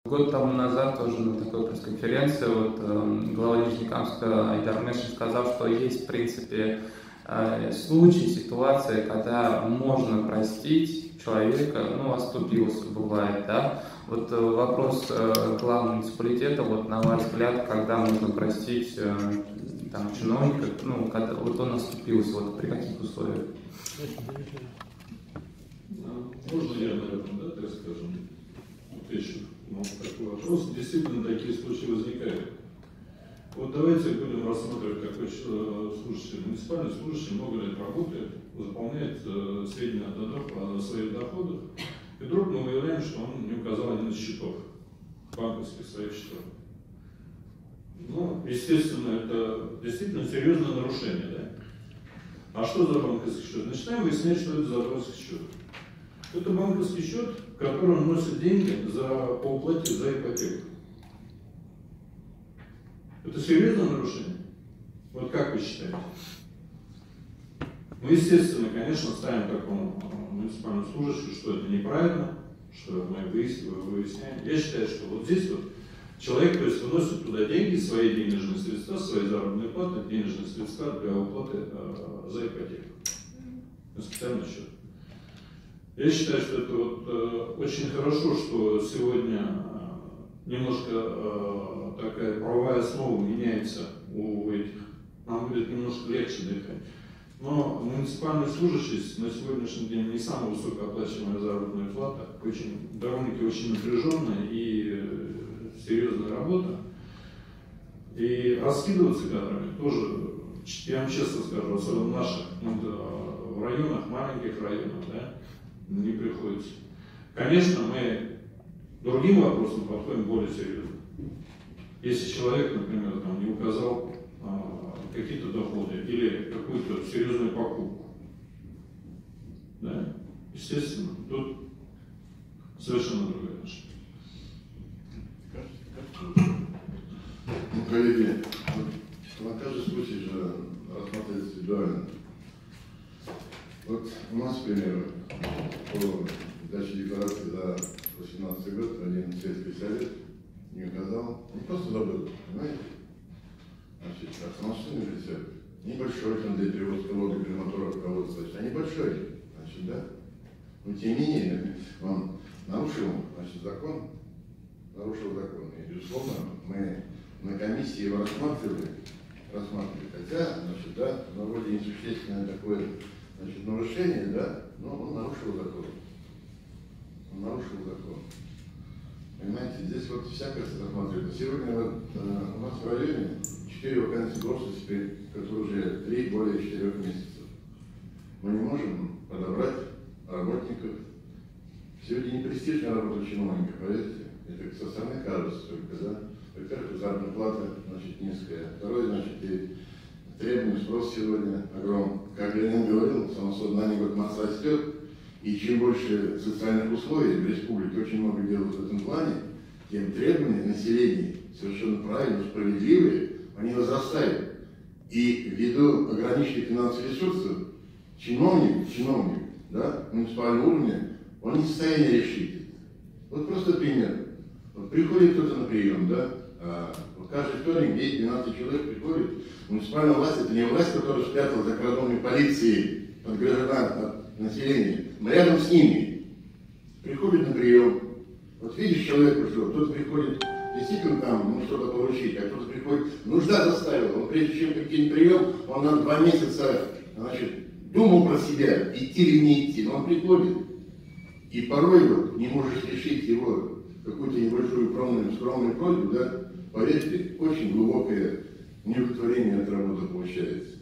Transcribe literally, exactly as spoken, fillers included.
Год тому назад тоже на такой пресс-конференции вот, э, глава Нижнекамска Айдар Мешин сказал, что есть в принципе э, случаи, ситуации, когда можно простить человека, ну, оступился, бывает, да. Вот э, вопрос э, главы муниципалитета, вот на ваш взгляд, когда можно простить э, там, чиновника, ну, когда вот он оступился, вот при каких условиях? Можно я, наверное, да, так скажем, отвечу на такой вопрос. Действительно, такие случаи возникают. Вот давайте будем рассматривать, какой служащий, муниципальный служащий много лет работает, заполняет э, сведения о, о своих доходах, и вдруг мы выявляем, что он не указал один из счетов, банковских своих счетов. Ну, естественно, это действительно серьезное нарушение, да? А что за банковский счет? Начинаем выяснять, что это за банковский счет. Это банковский счет, в который он носит деньги за, по уплате за ипотеку. Это серьезное нарушение? Вот как вы считаете? Мы, естественно, конечно, ставим такому муниципальному служащему, что это неправильно, что мы выясняем. Я считаю, что вот здесь вот человек, то есть, выносит туда деньги, свои денежные средства, свои заработные платы, денежные средства для уплаты э, за ипотеку. На специальный счет. Я считаю, что это вот, э, очень хорошо, что сегодня э, немножко э, такая правовая основа меняется у этих. Нам будет немножко легче дыхать. Но муниципальный служащий на сегодняшний день не самая высокооплачиваемая заработная плата, очень, довольно-таки очень напряженная и э, серьезная работа. И раскидываться кадрами тоже, я вам честно скажу, особенно в наших в районах, маленьких районах, да, не приходится. Конечно, мы другим вопросам подходим более серьезно. Если человек, например, там, не указал а, какие-то доходы или какую-то серьезную покупку, да, естественно, тут совершенно другое отношение. Ну, коллеги, на каждый случай же рассматривается индивидуально. Вот у нас, к примеру, по даче декларации за две тысячи восемнадцатый год один сельский совет не указал, не просто забыл, понимаете? Значит, автомашины рецепт небольшой, там для перевозки воды, для моторов кого-то, а небольшой, значит, да? Но тем не менее, он нарушил, значит, закон, нарушил закон. И, безусловно, мы на комиссии его рассматривали, рассматривали, хотя, значит, да, на вроде несущественное такое, значит, нарушение, да, но он нарушил закон. Он нарушил закон. Понимаете, здесь вот всякое рассматривается. Сегодня вот, э, у нас в районе четыре вакансии должности, которые уже три, более четырех месяцев. Мы не можем подобрать работников. Сегодня не престижная работа чиновника, поверьте. Это со стороны кажется только, да. Во-первых, заработная плата, значит, низкая. Второе, значит, и требуемый спрос сегодня огромный. Как Ленин говорил, самосознание как масса растет, и чем больше социальных условий в республике очень много делают в этом плане, тем требования населения совершенно правильно, справедливые, они возрастают. И ввиду ограниченных финансовых ресурсов, чиновник, чиновник, да, муниципального уровня, он не в состоянии решить. Вот просто пример. Вот приходит кто-то на прием, да, а, вот каждый вторник десять-двенадцать человек приходит. Муниципальная власть — это не власть, которая спрятала за кордонной полицией от граждан, от населения. Мы рядом с ними. Приходит на прием. Вот видишь, человек пришел, кто-то приходит действительно там, ну, что-то получить, а кто-то приходит, нужда заставила. Он прежде чем прийти на прием, он нам два месяца, значит, думал про себя, идти или не идти. Но он приходит. И порой вот не можешь решить его какую-то небольшую скромную, скромную просьбу, да, поверьте, очень глубокое неудовлетворение от работы получается.